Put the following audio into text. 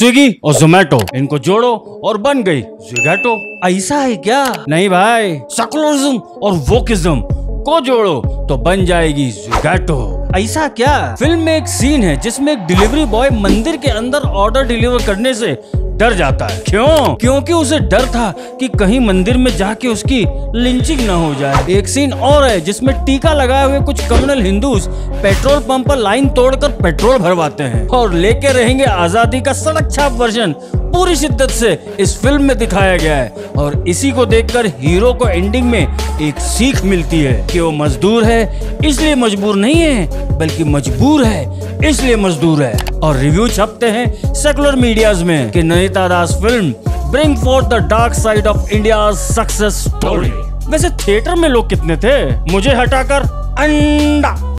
Swiggy और जोमेटो, इनको जोड़ो और बन गई ज़ोगैटो। ऐसा है क्या? नहीं भाई, सेकुलरिज्म और वोकिज्म को जोड़ो तो बन जाएगी ज़ोगैटो। ऐसा क्या? फिल्म में एक सीन है जिसमें एक डिलीवरी बॉय मंदिर के अंदर ऑर्डर डिलीवर करने से डर जाता है। क्यों? क्योंकि उसे डर था कि कहीं मंदिर में जाके उसकी लिंचिंग ना हो जाए। एक सीन और है जिसमें टीका लगाए हुए कुछ कम्युनल हिंदूस पेट्रोल पंप पर लाइन तोड़कर पेट्रोल भरवाते हैं और लेके रहेंगे आजादी का सड़क छाप वर्जन। पूरी शिद्दत से इस फिल्म में दिखाया गया है और इसी को देखकर हीरो को एंडिंग में एक सीख मिलती है कि वो मजदूर है इसलिए मजबूर नहीं है, बल्कि मजबूर है इसलिए मजदूर है। और रिव्यू छपते हैं सेकुलर मीडियाज में कि Namita Das film bring for the dark side of India success story. वैसे थिएटर में लोग कितने थे? मुझे हटाकर अंडा